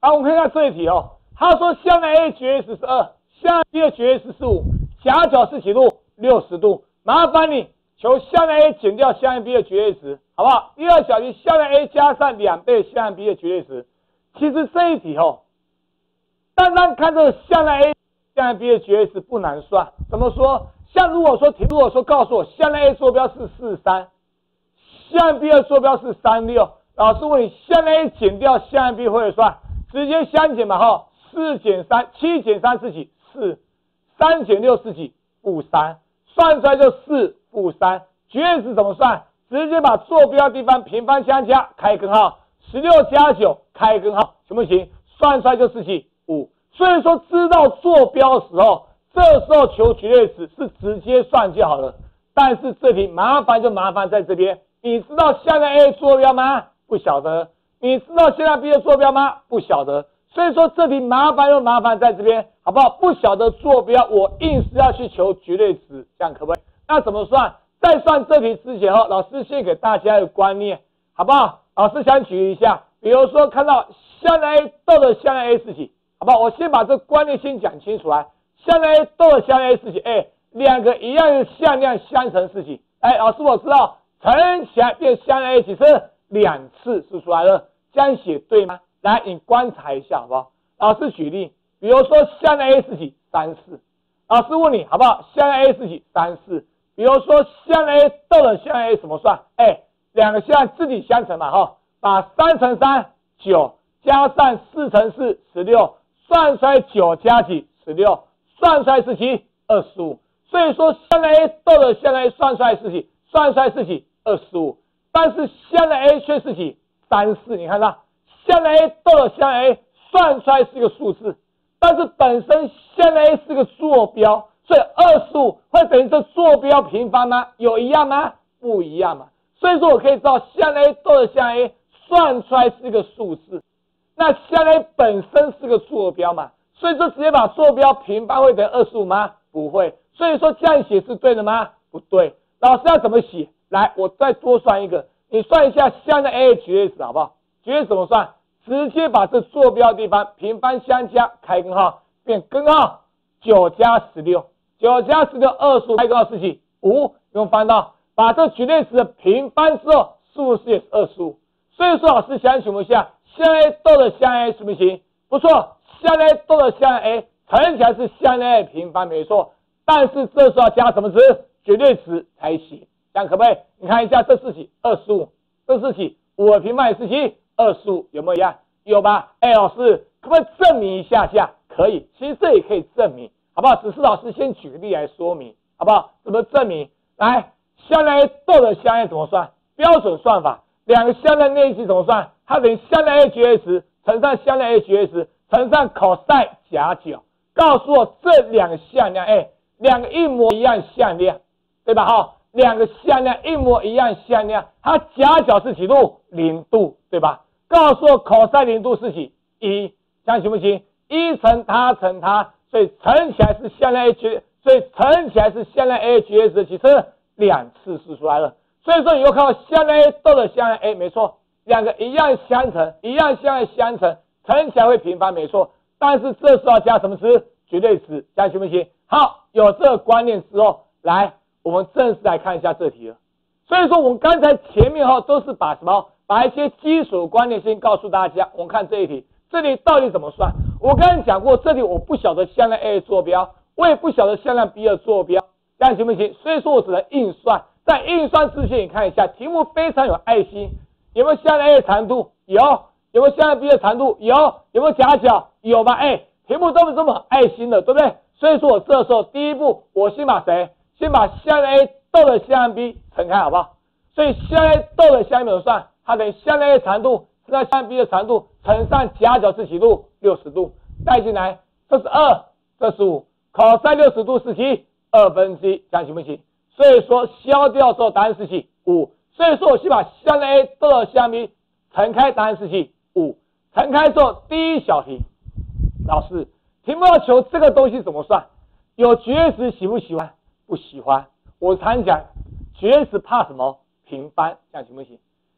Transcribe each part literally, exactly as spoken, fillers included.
好，我们看一下这一题哦。他说向量 A 绝对值是二，向量 B 的绝对值是五，夹角是几度？六十度。麻烦你求向量 A 减掉向量 B 的绝对值，好不好？第二小题，向量 A 加上两倍向量 B 的绝对值。其实这一题哦，单单看这个向量 A、向量 B 的绝对值不难算。怎么说？像如果说题，如果说告诉我向量 A 坐标是四十三，向量 B 的坐标是三十六，老师问你向量 A 减掉向量 B 会不会算？直接相减嘛哈，四减三，七减三是几？四，三减六是几？负三，算出来就四负三。绝对值怎么算？直接把坐标地方平方相加，开根号，十六加九开根号，行不行？算出来就是几？五。所以说知道坐标的时候，这时候求绝对值是直接算就好了。但是这题麻烦就麻烦在这边，你知道向量 A 坐标吗？不晓得。你知道向量 B 的坐标吗？不晓得。所以说这题麻烦就麻烦在这边，好不好？不晓得坐标，我硬是要去求绝对值，这样可不可以？那怎么算？在算这题之前，老师先给大家一个观念，好不好？老师想举一下，比如说看到向量 A 逗的向量 A 是几，好不好？我先把这个观念先讲清楚来。向量 A 逗的向量 A 是几？哎，两个一样的向量相乘是几？哎，老师我知道，乘起来变向量 A 几次？两次是出来了。这样写对吗？来，你观察一下好不好？老师举例，比如说向量 A 是几？三四。老师问你好不好？向量 A 是几？三四。比如说向量 A 逗的向量 A 怎么算？哎，两个向量自己相乘嘛哈，把三乘三九加上四乘四十六，算出来九加几？十六，算出来是几？二十五。所以说向量 A 逗的向量 A 算出来是几？算出来是几？二十五。但是向量 A 却是几？三四，你看到向量 A 逗的向量 A 算出来是一个数字，但是本身向量 A 是个坐标，所以二十五会等于这坐标平方吗？有一样吗？不一样嘛。所以说我可以知道向量 A 逗的向量 A 算出来是一个数字，那向量 A 本身是个坐标嘛，所以说直接把坐标平方会等于二十五吗？不会。所以说这样写是对的吗？不对。老师要怎么写？来，我再多算一个。你算一下向量 A 的绝对值好不好？绝对值怎么算？直接把这坐标地方平方相加，开根号，变根号，九加十六，九加十六，二十五，开根号是几？五，用翻到，把这绝对值的平方之后，是不是也是二十五？所以说老师想请问一下，向量 A 逗的向量 A 行不行？不错，向量 A 逗的向量 A 乘起来是向量 A 平方没错，但是这时候要加什么值？绝对值才行。这样可不可以？你看一下，这是几？二十五，这是几？五的平方也是几？二十五，有没有一样？有吧？哎，老师，可不可以证明一下下？可以，其实这也可以证明，好不好？只是老师先举个例来说明，好不好？怎么证明？来，向量 A 逗的向量 A 怎么算？标准算法，两个向量内积怎么算？它等于向量 A 绝对值乘上向量 A 绝对值乘上 cos 夹角，告诉我这两个向量，哎，两个一模一样向量，对吧？哈。两个向量一模一样向量，它夹角是几度？零度，对吧？告诉我 cos 零度是几？一，这样行不行？一乘它乘它，所以乘起来是向量 A 绝，所以乘起来是向量 A 绝对值几次？两次是出来了。所以说以后看到向量 A 逗的向量 A， 没错，两个一样相乘，一样向量相乘，乘起来会平方，没错。但是这时候要加什么值？绝对值，这样行不行？好，有这个观念之后，来。我们正式来看一下这题了。所以说我们刚才前面哈都是把什么，把一些基础观念先告诉大家。我们看这一题，这里到底怎么算？我刚才讲过，这里我不晓得向量 A 的坐标，我也不晓得向量 B 的坐标，这样行不行？所以说我只能硬算。在硬算之前，你看一下题目非常有爱心，有没有向量 A 的长度？有。有没有向量 B 的长度？有。有没有夹角？有吧？哎，题目都是这么爱心的，对不对？所以说我这时候第一步，我先把谁？先把向量 A 逗的向量 B 乘开，好不好？所以向量 A 逗的向量 B 怎么算？它等于向量 A 长度乘上向量 B 的长度乘上夹角是几度？六十度，带进来，这是二，这是五 ，cos 六十度是几？二分之一，这样行不行？所以说消掉之后答案是几？五。所以说我先把向量 A 逗的向量 B 乘开，答案是几？五。乘开之后，第一小题，老师，题目要求这个东西怎么算？有绝对值喜不喜欢？不喜欢。我常讲，绝对值怕什么？平方，这样行不行？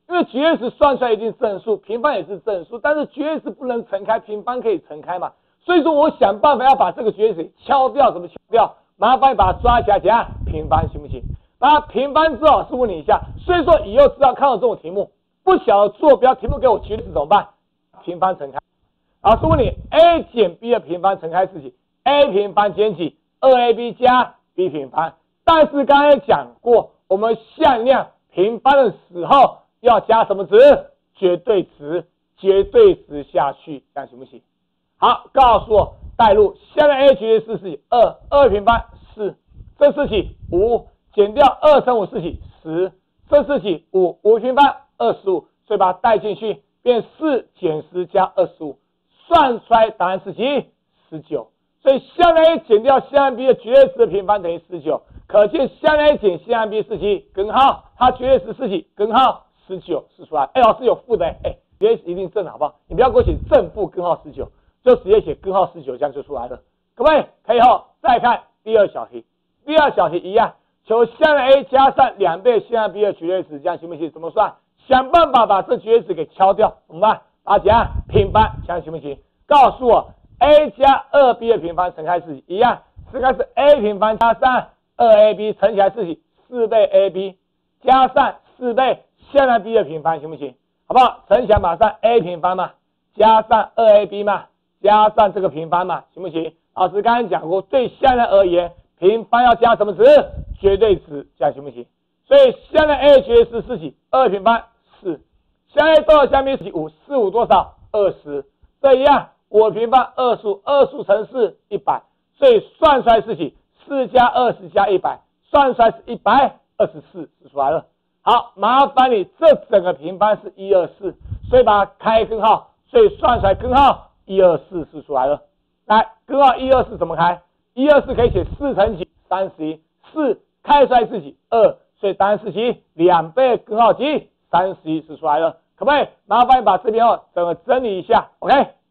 因为绝对值算出来一定正数，平方也是正数，但是绝对值不能乘开，平方可以乘开嘛。所以说我想办法要把这个绝对值敲掉，怎么敲掉？麻烦你把它抓起来，怎样平方行不行？把它平方之后，老师问你一下，所以说以后知道看到这种题目，不晓得坐标题目给我绝对值怎么办？平方乘开。老师问你 a 减 b 的平方乘开是几 ？a 平方减几 ？二 a b 加 b 平方。但是刚才讲过，我们向量平方的时候要加什么值？绝对值，绝对值下去，这样行不行？好，告诉我代入向量 a 绝对值是几？二，二平方四，这是几？五，减掉二乘五是几？十，这是几？五，五平方二十五，所以把它带进去，变四减十加二十五，算出来答案是几？十九。所以向量 a 减掉向量 b 的绝对值的平方等于十九，可见向量 a 减向量 b 是几？根号，它绝对值是几？根号十九是出来。哎，老师有负的，哎，绝对值一定正，好不好？你不要给我写正负根号十九，就直接写根号十九，这样就出来了，可不可以？可以后再看第二小题，第二小题一样，求向量 a 加上两倍向量 b 的绝对值，这样行不行？怎么算？想办法把这绝对值给敲掉，怎么办？把它怎样平方，这样行不行？告诉我 a 加 二 b 的平方乘开是几？一样，这个是 a 平方加上 二 a b 乘起来是几？四倍 a b 加上四倍向量 b 的平方，行不行？好不好？乘起来马上 a 平方嘛，加上 二 a b 嘛，加上这个平方嘛，行不行？老师刚才讲过，对向量而言，平方要加什么值？绝对值，这样行不行？所以向量 a 绝对值是几？二平方四，向量 a 多少向量 b 是几？五，四五多少？二十，这一样，五平方二十五，二十五乘四一百，所以算出来是几？四加二十加一百，算出来是一百二十四，是出来了。好，麻烦你这整个平方是一二四，所以把它开根号，所以算出来根号一二四是出来了。来，根号一二四怎么开？一二四可以写四乘几？三十一，四开出来是几？二，所以答案是几？两倍根号几？三十一是出来了，可不可以？麻烦你把这边哦整个整理一下 ，OK。